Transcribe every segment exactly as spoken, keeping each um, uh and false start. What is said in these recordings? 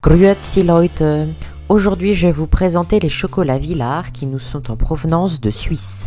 Grüezi Leute, aujourd'hui je vais vous présenter les chocolats Villars qui nous sont en provenance de Suisse.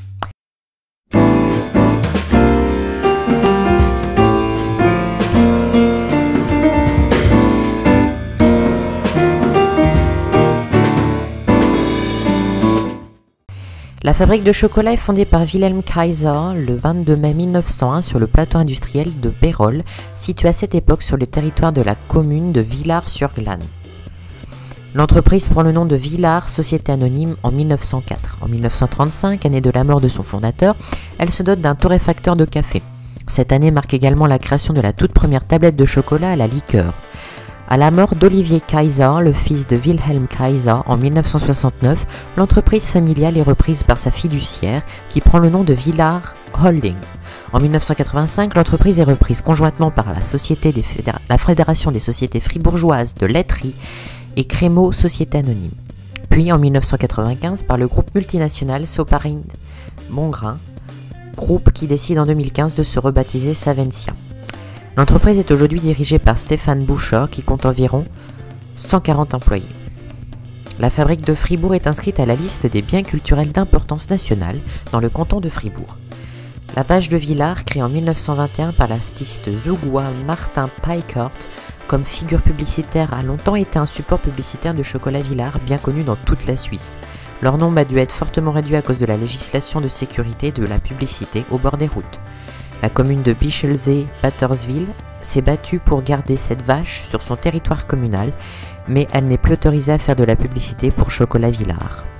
La fabrique de chocolat est fondée par Wilhelm Kaiser le vingt-deux mai mille neuf cent un sur le plateau industriel de Bérol, situé à cette époque sur le territoire de la commune de Villars-sur-Glâne. L'entreprise prend le nom de Villars Société Anonyme en mille neuf cent quatre. En mille neuf cent trente-cinq, année de la mort de son fondateur, elle se dote d'un torréfacteur de café. Cette année marque également la création de la toute première tablette de chocolat à la liqueur. À la mort d'Olivier Kaiser, le fils de Wilhelm Kaiser, en mille neuf cent soixante-neuf, l'entreprise familiale est reprise par sa fiduciaire, qui prend le nom de Villars Holding. En mille neuf cent quatre-vingt-cinq, l'entreprise est reprise conjointement par la, Société des Fédéra- la Fédération des Sociétés Fribourgeoises de Laiterie et Crémeau Société Anonyme. Puis en mille neuf cent quatre-vingt-quinze par le groupe multinational Soparine Mongrain, groupe qui décide en deux mille quinze de se rebaptiser Savencia. L'entreprise est aujourd'hui dirigée par Stéphane Bouchard qui compte environ cent quarante employés. La fabrique de Fribourg est inscrite à la liste des biens culturels d'importance nationale dans le canton de Fribourg. La vache de Villars, créée en mille neuf cent vingt et un par l'artiste zougois Martin Peikert comme figure publicitaire, a longtemps été un support publicitaire de chocolat Villars bien connu dans toute la Suisse. Leur nombre a dû être fortement réduit à cause de la législation de sécurité de la publicité au bord des routes. La commune de Bischelsee-Batterswil s'est battue pour garder cette vache sur son territoire communal, mais elle n'est plus autorisée à faire de la publicité pour Chocolat Villars.